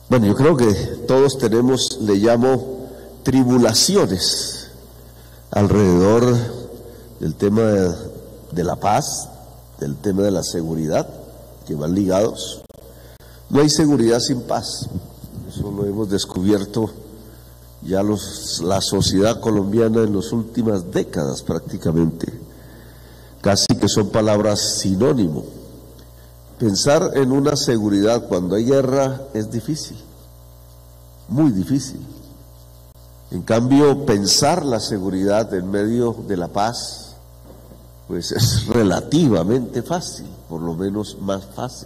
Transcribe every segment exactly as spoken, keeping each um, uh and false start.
Bueno, yo creo que todos tenemos, le llamo, tribulaciones alrededor del tema de, de la paz, del tema de la seguridad, que van ligados. No hay seguridad sin paz. Eso lo hemos descubierto ya los, la sociedad colombiana en las últimas décadas prácticamente. Casi que son palabras sinónimo. Pensar en una seguridad cuando hay guerra es difícil, muy difícil. En cambio, pensar la seguridad en medio de la paz, pues es relativamente fácil, por lo menos más fácil.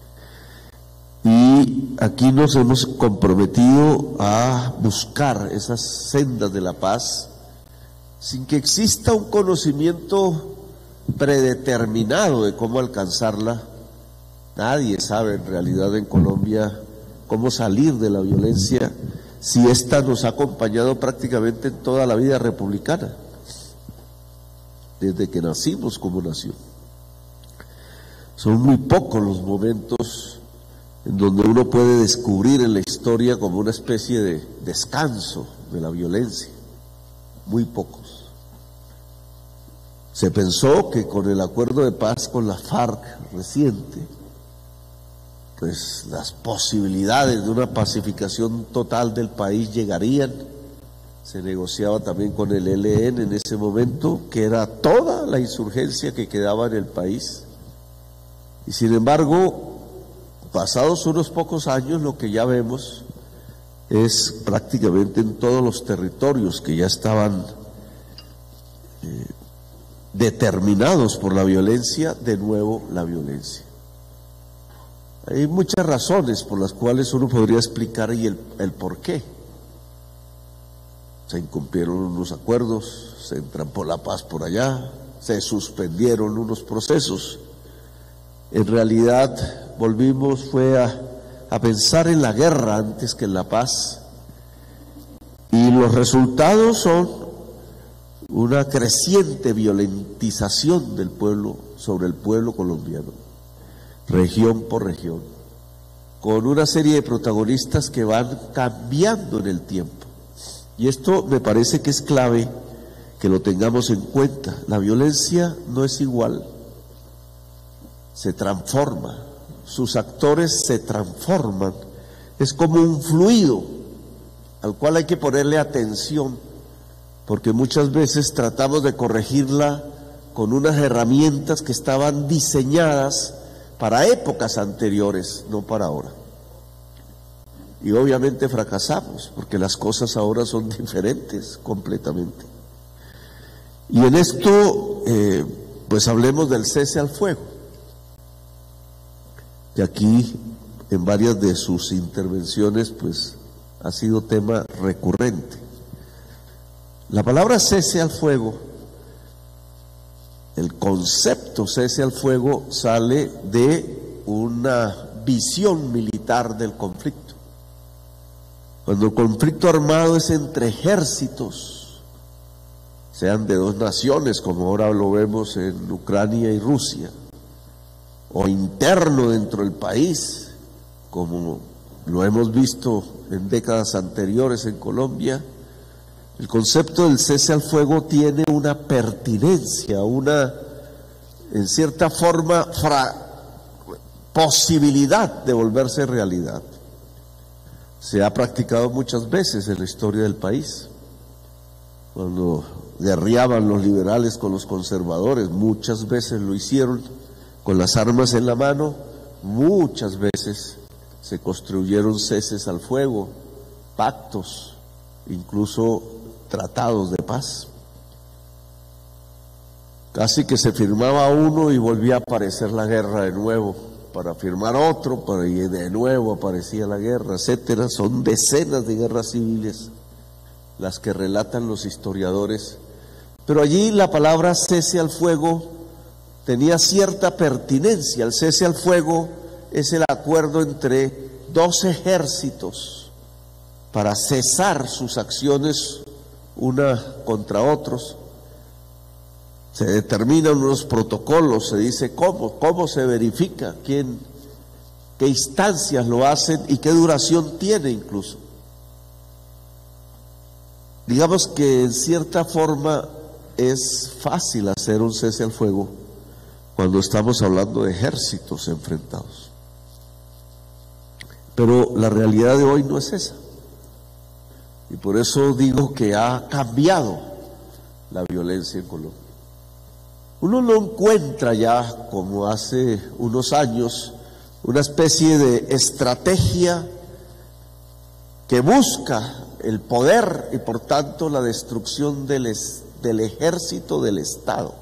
Y aquí nos hemos comprometido a buscar esas sendas de la paz sin que exista un conocimiento predeterminado de cómo alcanzarla. Nadie sabe en realidad en Colombia cómo salir de la violencia si ésta nos ha acompañado prácticamente en toda la vida republicana, desde que nacimos como nación. Son muy pocos los momentos en donde uno puede descubrir en la historia como una especie de descanso de la violencia, muy pocos. Se pensó que con el acuerdo de paz con la FARC reciente, pues las posibilidades de una pacificación total del país llegarían. Se negociaba también con el E L N en ese momento, que era toda la insurgencia que quedaba en el país. Y sin embargo, pasados unos pocos años, lo que ya vemos es prácticamente en todos los territorios que ya estaban eh, determinados por la violencia, de nuevo la violencia. Hay muchas razones por las cuales uno podría explicar y el, el por qué. Se incumplieron unos acuerdos, se entrampó la paz por allá, se suspendieron unos procesos. En realidad volvimos fue a, a pensar en la guerra antes que en la paz, y los resultados son una creciente violentización del pueblo sobre el pueblo colombiano, región por región, con una serie de protagonistas que van cambiando en el tiempo. Y esto me parece que es clave que lo tengamos en cuenta. La violencia no es igual, se transforma, sus actores se transforman, es como un fluido al cual hay que ponerle atención, porque muchas veces tratamos de corregirla con unas herramientas que estaban diseñadas para épocas anteriores, no para ahora. Y obviamente fracasamos, porque las cosas ahora son diferentes completamente. Y en esto, eh, pues hablemos del cese al fuego, que aquí en varias de sus intervenciones pues ha sido tema recurrente. La palabra cese al fuego, el concepto cese al fuego sale de una visión militar del conflicto. Cuando el conflicto armado es entre ejércitos, sean de dos naciones, como ahora lo vemos en Ucrania y Rusia, o interno dentro del país, como lo hemos visto en décadas anteriores en Colombia, el concepto del cese al fuego tiene una pertinencia, una, en cierta forma, fra, posibilidad de volverse realidad. Se ha practicado muchas veces en la historia del país. Cuando guerreaban los liberales con los conservadores, muchas veces lo hicieron con las armas en la mano, muchas veces se construyeron ceses al fuego, pactos, incluso tratados de paz. Casi que se firmaba uno y volvía a aparecer la guerra de nuevo, para firmar otro, para y de nuevo aparecía la guerra, etcétera. Son decenas de guerras civiles las que relatan los historiadores, pero allí la palabra cese al fuego tenía cierta pertinencia. El cese al fuego es el acuerdo entre dos ejércitos para cesar sus acciones una contra otros. Se determinan unos protocolos, se dice cómo, cómo se verifica quién, qué instancias lo hacen y qué duración tiene incluso. Digamos que en cierta forma es fácil hacer un cese al fuego cuando estamos hablando de ejércitos enfrentados. Pero la realidad de hoy no es esa. Y por eso digo que ha cambiado la violencia en Colombia. Uno no encuentra ya, como hace unos años, una especie de estrategia que busca el poder y por tanto la destrucción del, es, del ejército del Estado.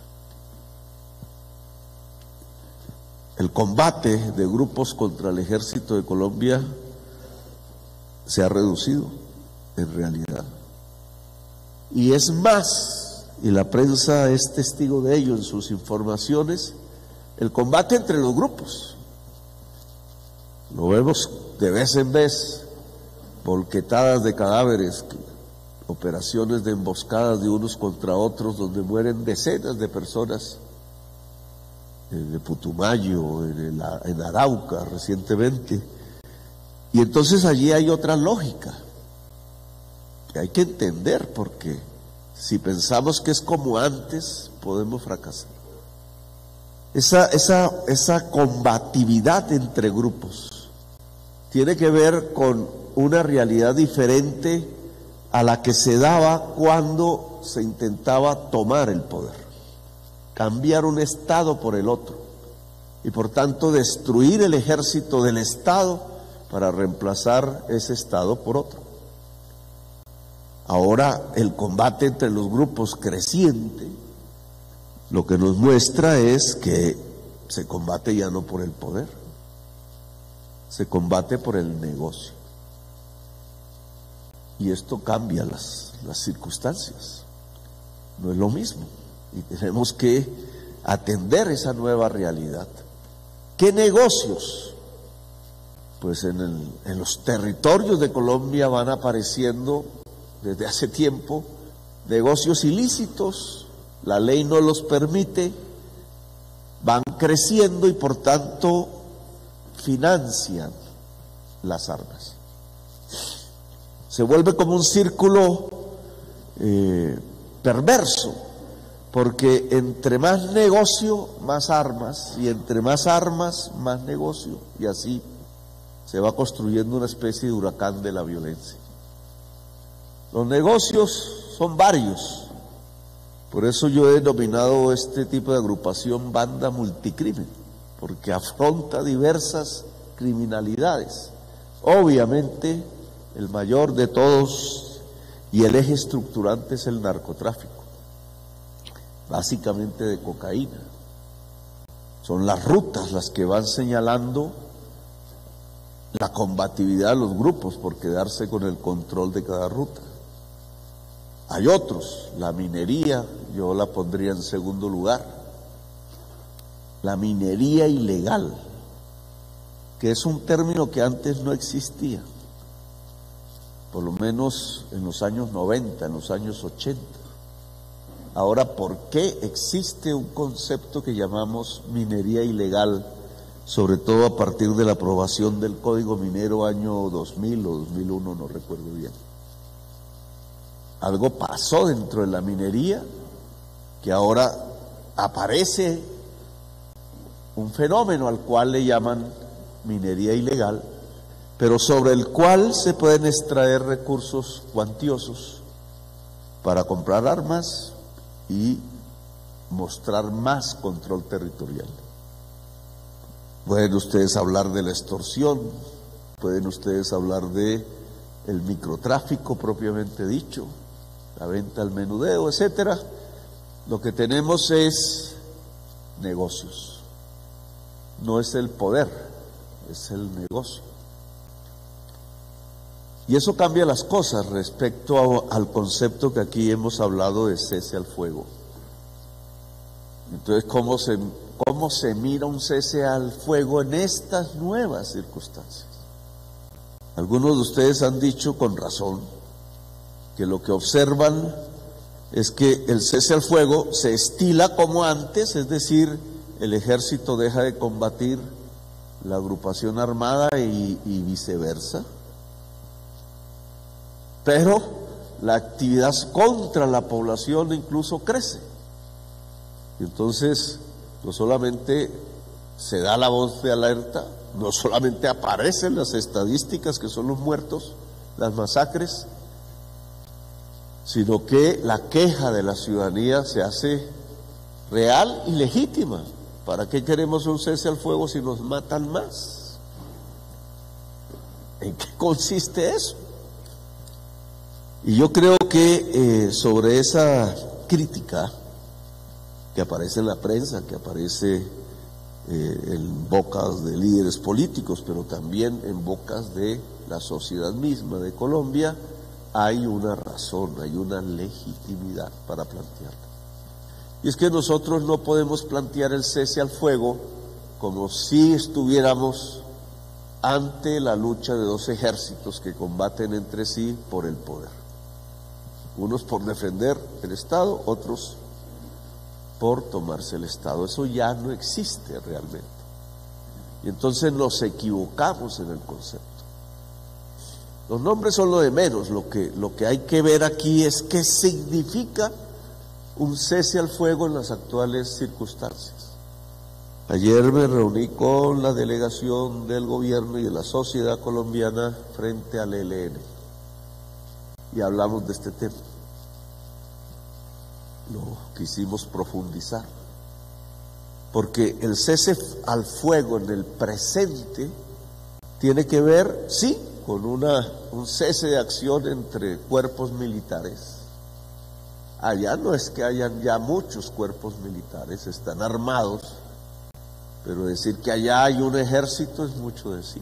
El combate de grupos contra el ejército de Colombia se ha reducido en realidad. Y es más, y la prensa es testigo de ello en sus informaciones, el combate entre los grupos. Lo vemos de vez en vez, volquetadas de cadáveres, operaciones de emboscadas de unos contra otros, donde mueren decenas de personas, en el Putumayo, en, el, en Arauca recientemente. Y entonces allí hay otra lógica que hay que entender, porque si pensamos que es como antes, podemos fracasar. Esa, esa, esa combatividad entre grupos tiene que ver con una realidad diferente a la que se daba cuando se intentaba tomar el poder, cambiar un Estado por el otro y por tanto destruir el ejército del Estado para reemplazar ese Estado por otro. Ahora el combate entre los grupos creciente lo que nos muestra es que se combate ya no por el poder, se combate por el negocio. Y esto cambia las, las circunstancias, no es lo mismo, y tenemos que atender esa nueva realidad. ¿Qué negocios? Pues en, el, en los territorios de Colombia van apareciendo desde hace tiempo negocios ilícitos, la ley no los permite, van creciendo y por tanto financian las armas. Se vuelve como un círculo eh, perverso, porque entre más negocio, más armas, y entre más armas, más negocio, y así se va construyendo una especie de huracán de la violencia. Los negocios son varios, por eso yo he denominado este tipo de agrupación banda multicrimen, porque afronta diversas criminalidades. Obviamente, el mayor de todos y el eje estructurante es el narcotráfico, básicamente de cocaína. Son las rutas las que van señalando la combatividad de los grupos por quedarse con el control de cada ruta. Hay otros, la minería, yo la pondría en segundo lugar, la minería ilegal, que es un término que antes no existía, por lo menos en los años noventa, en los años ochenta. Ahora, ¿por qué existe un concepto que llamamos minería ilegal? Sobre todo a partir de la aprobación del Código Minero año dos mil o dos mil uno, no recuerdo bien. Algo pasó dentro de la minería que ahora aparece un fenómeno al cual le llaman minería ilegal, pero sobre el cual se pueden extraer recursos cuantiosos para comprar armas y mostrar más control territorial. Pueden ustedes hablar de la extorsión, pueden ustedes hablar de el microtráfico propiamente dicho, la venta al menudeo, etcétera. Lo que tenemos es negocios, no es el poder, es el negocio. Y eso cambia las cosas respecto a, al concepto que aquí hemos hablado de cese al fuego. Entonces, ¿cómo se, cómo se mira un cese al fuego en estas nuevas circunstancias? Algunos de ustedes han dicho con razón que lo que observan es que el cese al fuego se estila como antes, es decir, el ejército deja de combatir, la agrupación armada y, y viceversa. Pero la actividad contra la población incluso crece. Y entonces no solamente se da la voz de alerta, no solamente aparecen las estadísticas que son los muertos, las masacres, sino que la queja de la ciudadanía se hace real y legítima. ¿Para qué queremos un cese al fuego si nos matan más? ¿En qué consiste eso? Y yo creo que eh, sobre esa crítica que aparece en la prensa, que aparece eh, en bocas de líderes políticos, pero también en bocas de la sociedad misma de Colombia, hay una razón, hay una legitimidad para plantearla. Y es que nosotros no podemos plantear el cese al fuego como si estuviéramos ante la lucha de dos ejércitos que combaten entre sí por el poder. Unos por defender el Estado, otros por tomarse el Estado. Eso ya no existe realmente. Y entonces nos equivocamos en el concepto. Los nombres son lo de menos. Lo que, lo que hay que ver aquí es qué significa un cese al fuego en las actuales circunstancias. Ayer me reuní con la delegación del gobierno y de la sociedad colombiana frente al E L N y hablamos de este tema. Lo quisimos profundizar, porque el cese al fuego en el presente tiene que ver, sí, con una, un cese de acción entre cuerpos militares. Allá no es que hayan ya muchos cuerpos militares, están armados, pero decir que allá hay un ejército es mucho decir.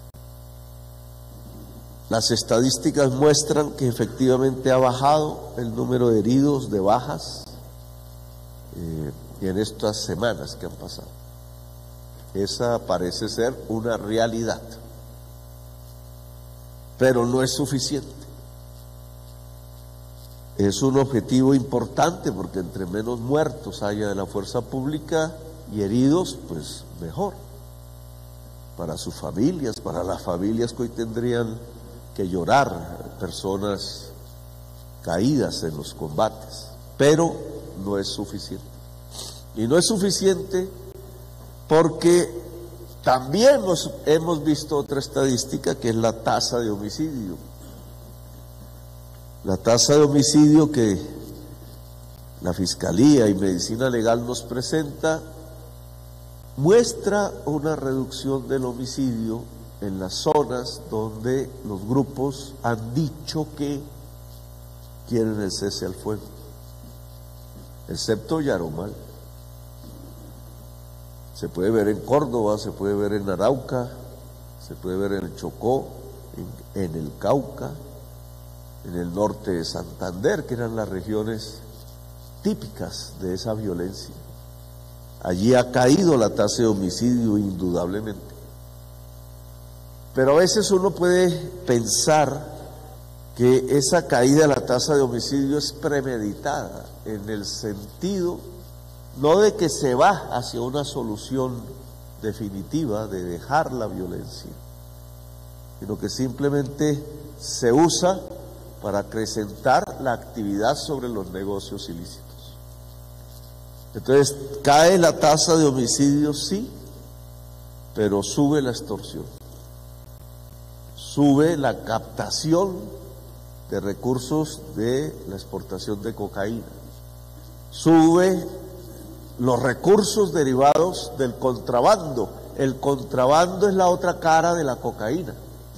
Las estadísticas muestran que efectivamente ha bajado el número de heridos, de bajas, eh, en estas semanas que han pasado. Esa parece ser una realidad, pero no es suficiente. Es un objetivo importante porque entre menos muertos haya de la fuerza pública y heridos, pues mejor. Para sus familias, para las familias que hoy tendrían que llorar, personas caídas en los combates, pero no es suficiente. Y no es suficiente porque también nos, hemos visto otra estadística que es la tasa de homicidio. La tasa de homicidio que la Fiscalía y Medicina Legal nos presenta muestra una reducción del homicidio en las zonas donde los grupos han dicho que quieren el cese al fuego, excepto Yarumal. Se puede ver en Córdoba, se puede ver en Arauca, se puede ver en el Chocó, en, en el Cauca, en el norte de Santander, que eran las regiones típicas de esa violencia. Allí ha caído la tasa de homicidio indudablemente. Pero a veces uno puede pensar que esa caída de la tasa de homicidio es premeditada, en el sentido no de que se va hacia una solución definitiva de dejar la violencia, sino que simplemente se usa para acrecentar la actividad sobre los negocios ilícitos. Entonces, cae la tasa de homicidios, sí, pero sube la extorsión, sube la captación de recursos de la exportación de cocaína, sube los recursos derivados del contrabando. El contrabando es la otra cara de la cocaína.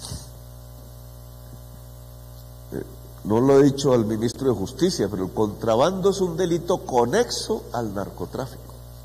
No lo he dicho al ministro de Justicia, pero el contrabando es un delito conexo al narcotráfico.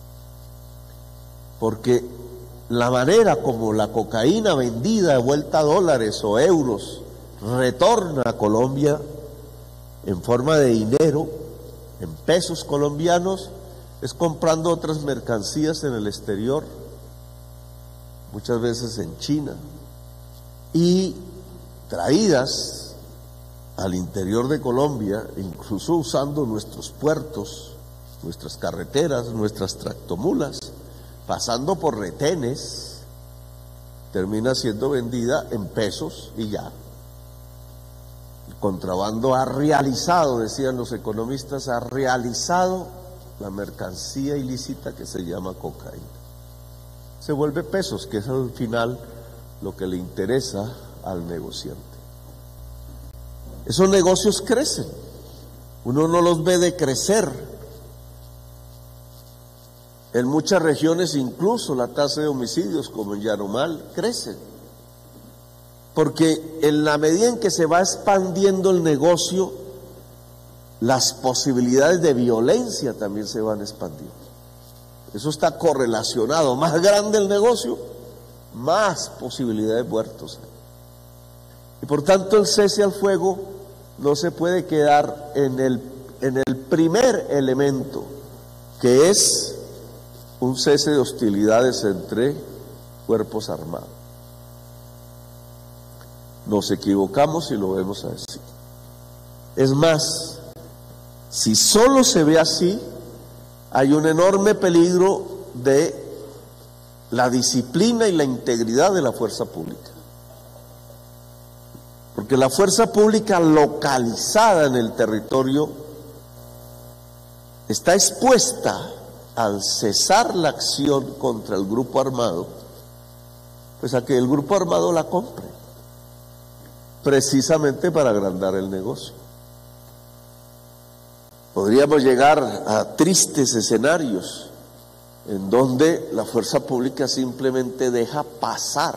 Porque la manera como la cocaína vendida de vuelta a dólares o euros retorna a Colombia en forma de dinero, en pesos colombianos, es comprando otras mercancías en el exterior, muchas veces en China, y traídas al interior de Colombia, incluso usando nuestros puertos, nuestras carreteras, nuestras tractomulas, pasando por retenes termina siendo vendida en pesos y ya. El contrabando ha realizado, decían los economistas, ha realizado la mercancía ilícita que se llama cocaína. Se vuelve pesos, que es al final lo que le interesa al negociante. Esos negocios crecen, uno no los ve decrecer. En muchas regiones incluso la tasa de homicidios, como en Yarumal, crece. Porque en la medida en que se va expandiendo el negocio, las posibilidades de violencia también se van expandiendo. Eso está correlacionado. Más grande el negocio, más posibilidades de muertos. Y por tanto el cese al fuego no se puede quedar en el, en el primer elemento, que es un cese de hostilidades entre cuerpos armados. Nos equivocamos si lo vemos así. Es más, si solo se ve así, hay un enorme peligro de la disciplina y la integridad de la fuerza pública. Porque la fuerza pública localizada en el territorio está expuesta al cesar la acción contra el grupo armado, pues a que el grupo armado la compre, precisamente para agrandar el negocio. Podríamos llegar a tristes escenarios en donde la fuerza pública simplemente deja pasar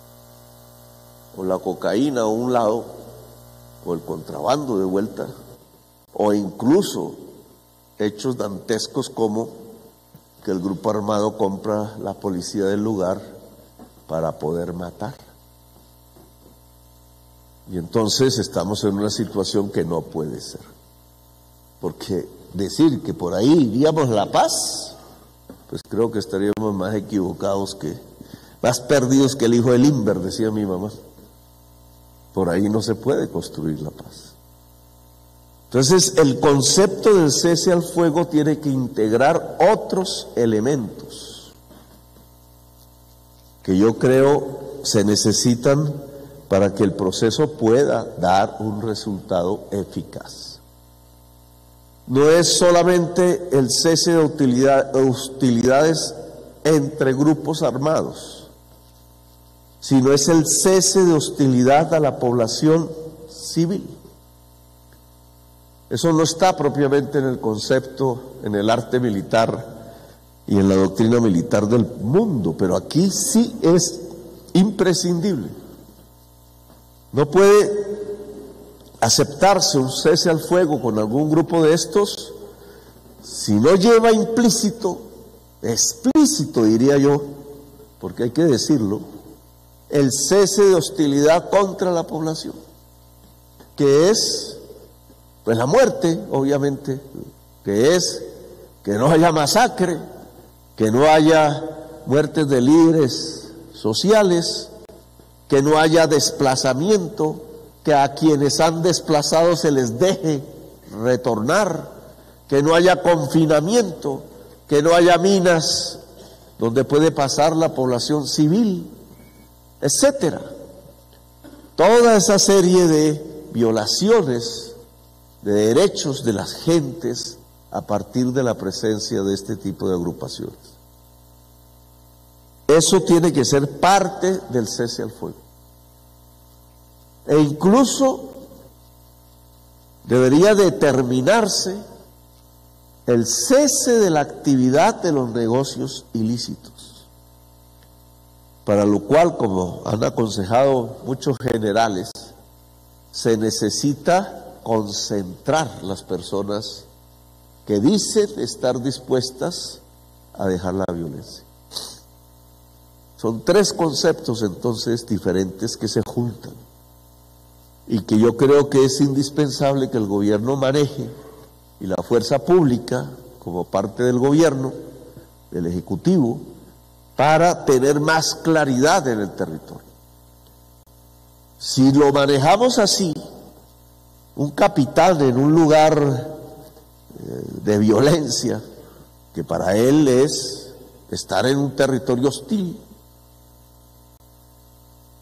o la cocaína a un lado, o el contrabando de vuelta, o incluso hechos dantescos como que el grupo armado compra la policía del lugar para poder matar. Y entonces estamos en una situación que no puede ser. Porque decir que por ahí iríamos la paz, pues creo que estaríamos más equivocados que, más perdidos que el hijo del Limber, decía mi mamá. Por ahí no se puede construir la paz. Entonces, el concepto del cese al fuego tiene que integrar otros elementos que yo creo se necesitan para que el proceso pueda dar un resultado eficaz. No es solamente el cese de utilidad, hostilidades entre grupos armados, sino es el cese de hostilidad a la población civil. Eso no está propiamente en el concepto, en el arte militar y en la doctrina militar del mundo, pero aquí sí es imprescindible. No puede aceptarse un cese al fuego con algún grupo de estos si no lleva implícito, explícito diría yo, porque hay que decirlo, el cese de hostilidad contra la población, que es pues la muerte, obviamente, que es que no haya masacre, que no haya muertes de líderes sociales, que no haya desplazamiento, que a quienes han desplazado se les deje retornar, que no haya confinamiento, que no haya minas donde puede pasar la población civil, etcétera. Toda esa serie de violaciones de derechos de las gentes a partir de la presencia de este tipo de agrupaciones. Eso tiene que ser parte del cese al fuego. E incluso debería determinarse el cese de la actividad de los negocios ilícitos, para lo cual, como han aconsejado muchos generales, se necesita concentrar las personas que dicen estar dispuestas a dejar la violencia. Son tres conceptos entonces diferentes que se juntan y que yo creo que es indispensable que el gobierno maneje, y la fuerza pública como parte del gobierno, del ejecutivo, para tener más claridad en el territorio. Si lo manejamos así, un capitán en un lugar eh, de violencia, que para él es estar en un territorio hostil,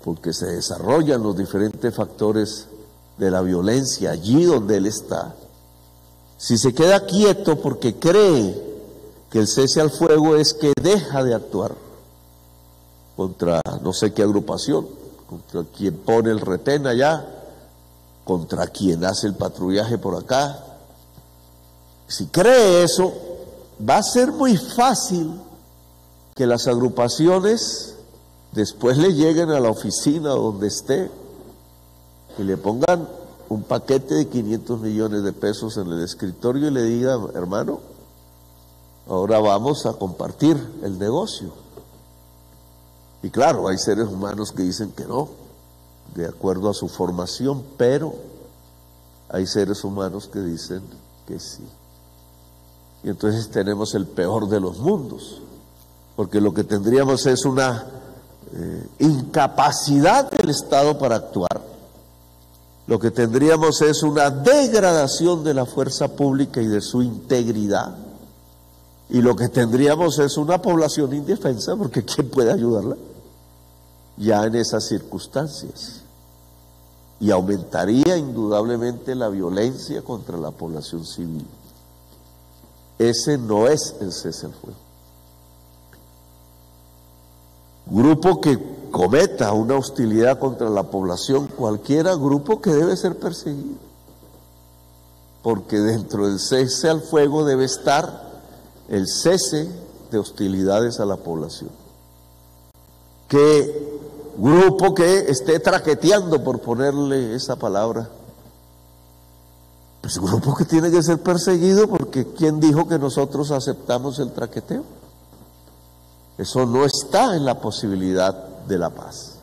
porque se desarrollan los diferentes factores de la violencia allí donde él está. Si se queda quieto porque cree que el cese al fuego es que deja de actuar contra no sé qué agrupación, contra quien pone el retén allá, contra quien hace el patrullaje por acá. Si cree eso, va a ser muy fácil que las agrupaciones después le lleguen a la oficina donde esté y le pongan un paquete de quinientos millones de pesos en el escritorio y le digan: hermano, ahora vamos a compartir el negocio. Y claro, hay seres humanos que dicen que no, de acuerdo a su formación, pero hay seres humanos que dicen que sí. Y entonces tenemos el peor de los mundos, porque lo que tendríamos es una eh, incapacidad del Estado para actuar. Lo que tendríamos es una degradación de la fuerza pública y de su integridad. Y lo que tendríamos es una población indefensa, porque ¿quién puede ayudarla ya en esas circunstancias? Y aumentaría indudablemente la violencia contra la población civil. Ese no es el cese al fuego. Grupo que cometa una hostilidad contra la población, cualquiera grupo que debe ser perseguido, porque dentro del cese al fuego debe estar el cese de hostilidades a la población. Que grupo que esté traqueteando, por ponerle esa palabra, pues grupo que tiene que ser perseguido, porque ¿quién dijo que nosotros aceptamos el traqueteo? Eso no está en la posibilidad de la paz.